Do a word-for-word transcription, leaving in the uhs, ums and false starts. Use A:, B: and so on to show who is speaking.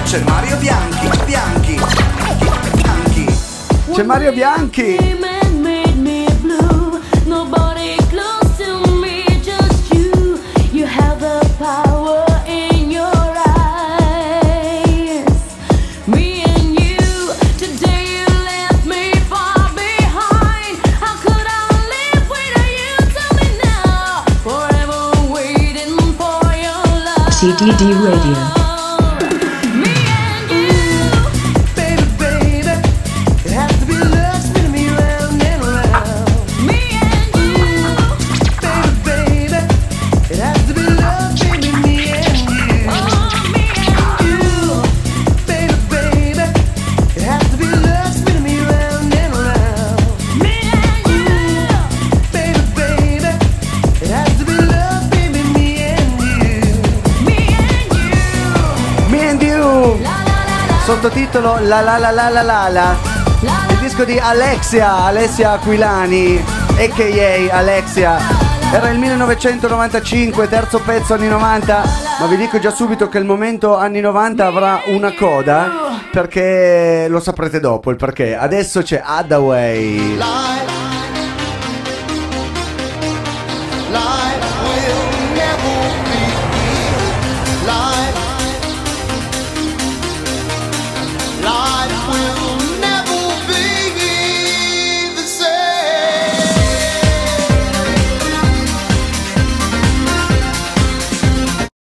A: c'è Mario Bianchi, Bianchi, Bianchi.
B: C'è Mario Bianchi.
C: C D D Radio.
B: Sottotitolo La La La La La La La. Il disco di Alexia, Alessia Aquilani, a k a. Alexia. Era il millenovecentonovantacinque, terzo pezzo anni novanta. Ma vi dico già subito che il momento anni novanta avrà una coda, perché lo saprete dopo il perché. Adesso c'è Hathaway.
D: Live. Live.